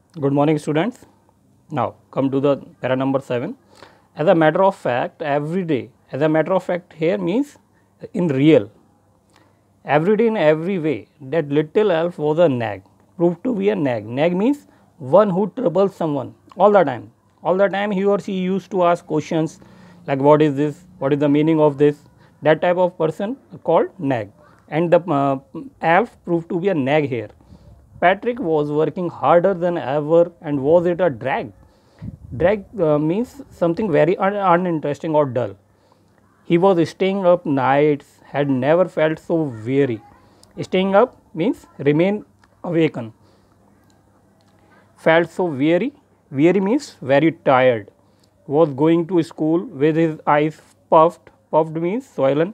Good morning, students. Now come to the para number 7. As a matter of fact, every day, as a matter of fact here means in real, every day in every way, that little elf was a nag, proved to be a nag. Nag means one who troubles someone all the time. All the time he or she used to ask questions like what is this, what is the meaning of this, that type of person called nag. And the elf proved to be a nag here. Patrick was working harder than ever, and was it a drag? Drag means something very uninteresting or dull. He was staying up nights, had never felt so weary. Staying up means remain awakened. Felt so weary. Weary means very tired. Was going to school with his eyes puffed. Puffed means swollen.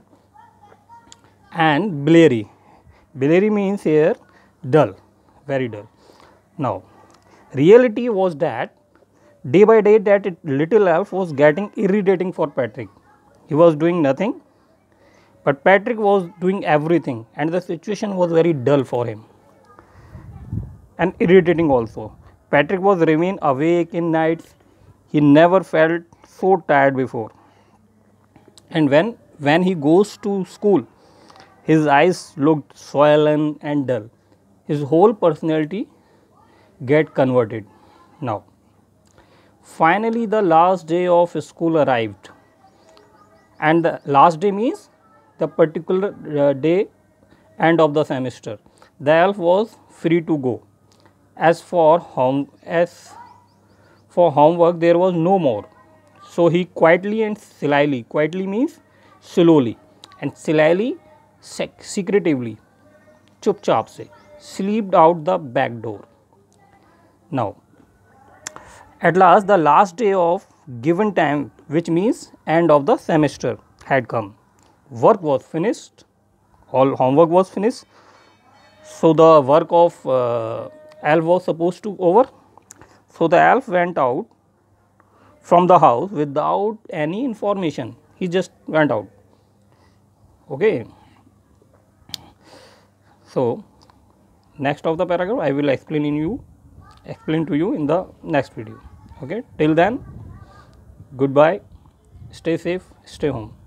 And bleary. Bleary means here dull, very dull. Now, reality was that day by day that little elf was getting irritating for Patrick. He was doing nothing, but Patrick was doing everything, and the situation was very dull for him and irritating also. Patrick was remain awake in nights. He never felt so tired before. And when he goes to school, his eyes looked swollen and dull. His whole personality get converted. Now, finally the last day of school arrived, and the last day means the particular day end of the semester. The elf was free to go. As for homework there was no more. So he quietly and slyly, quietly means slowly, and slyly secretively, चुपचाप से, slipped out the back door. Now, at last the last day of given time, which means end of the semester, had come. Work was finished, all homework was finished. So the work of elf was supposed to over. So the elf went out from the house without any information. He just went out. Okay. So next of the paragraph I will explain to you in the next video. Okay. Till then, goodbye. Stay safe. Stay home.